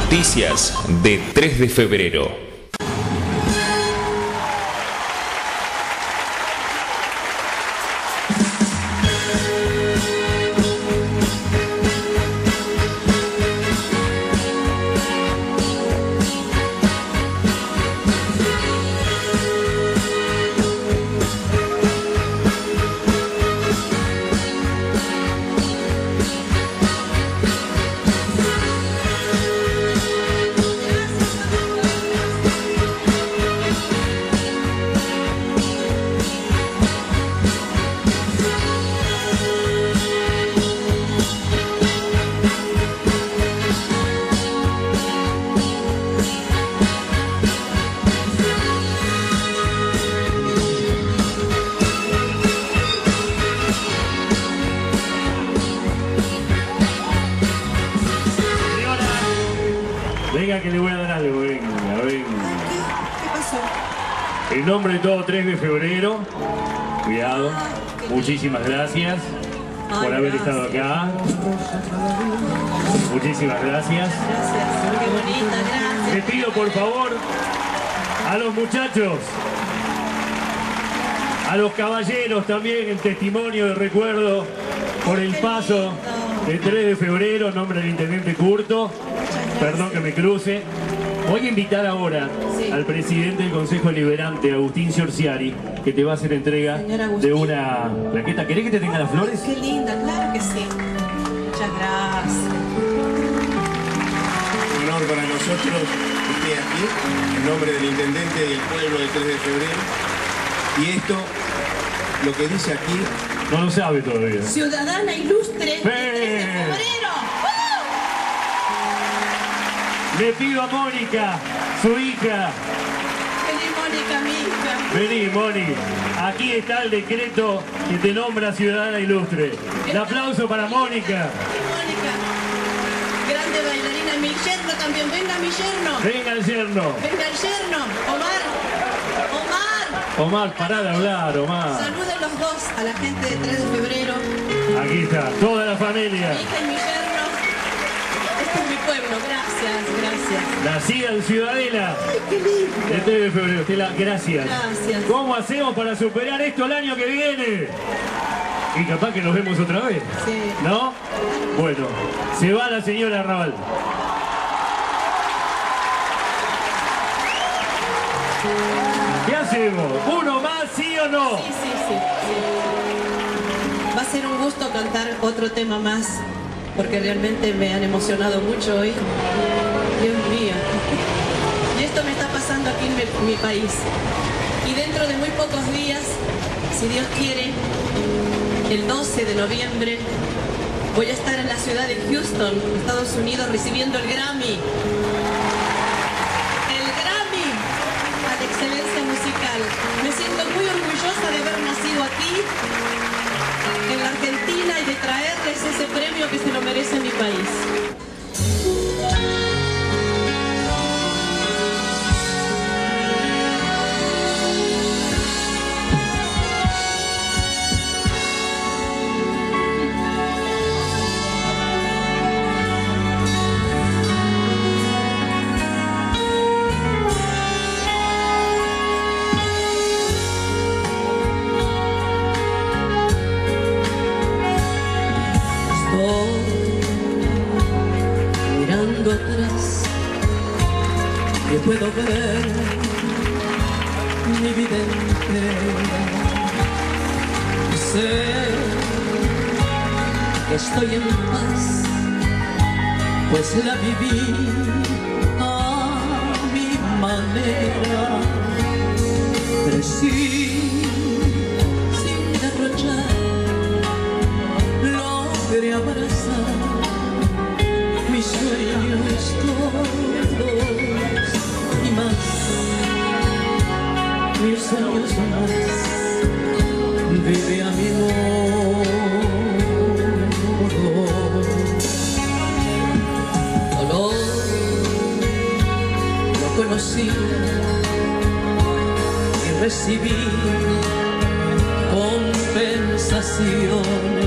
Noticias de 3 de febrero. Venga que le voy a dar algo, venga. ¿Qué pasó? En nombre de todo 3 de febrero, cuidado, muchísimas gracias por haber estado acá. Muchísimas gracias. Gracias, qué bonita, gracias. Les pido por favor a los muchachos, a los caballeros también, el testimonio de recuerdo por el paso de 3 de febrero, en nombre del intendente Curto. Perdón que me cruce. Voy a invitar ahora al presidente del Consejo Deliberante, Agustín Giorziari, que te va a hacer entrega de una plaqueta. ¿Querés que te tenga las flores? Qué linda, claro que sí. Muchas gracias. Un honor para nosotros que esté aquí, en nombre del intendente y el pueblo del 3 de febrero. Y esto, lo que dice aquí... No lo sabe todavía. Ciudadana ilustre del 3 de febrero. Le pido a Mónica, su hija. Vení, Mónica, mi hija. Vení, Moni. Aquí está el decreto que te nombra ciudadana ilustre. Un aplauso para Mónica. Mónica, grande bailarina. Mi yerno también. Venga, mi yerno. Venga el yerno. Venga el yerno. Omar. Omar, pará de hablar, Omar. Saluden los dos a la gente de 3 de febrero. Aquí está, toda la familia. Mi hija y mi yerno. Este es mi pueblo. Gracias. Nacida en Ciudadela. Ay, qué lindo. El 3 de febrero. Estela, gracias. Gracias. ¿Cómo hacemos para superar esto el año que viene? Y capaz que nos vemos otra vez. Sí. ¿No? Bueno, se va la señora Raval. ¿Qué hacemos? ¿Uno más, sí o no? Sí. Va a ser un gusto cantar otro tema más, porque realmente me han emocionado mucho hoy. Dios mío. Y esto me está pasando aquí en mi país. Y dentro de muy pocos días, si Dios quiere, el 12 de noviembre, voy a estar en la ciudad de Houston, Estados Unidos, recibiendo el Grammy. A la excelencia musical. Me siento muy orgullosa de haber nacido aquí, en la Argentina, y de traerles ese premio que se lo merece mi país. Que puedo ver mi vida entera. Sé que estoy en paz, pues la viví a mi manera. Crecí sin derrochar, logré abrazar mis sueños todos y más, mis años más, vive a mi modo. Dolor lo conocí y recibí compensación.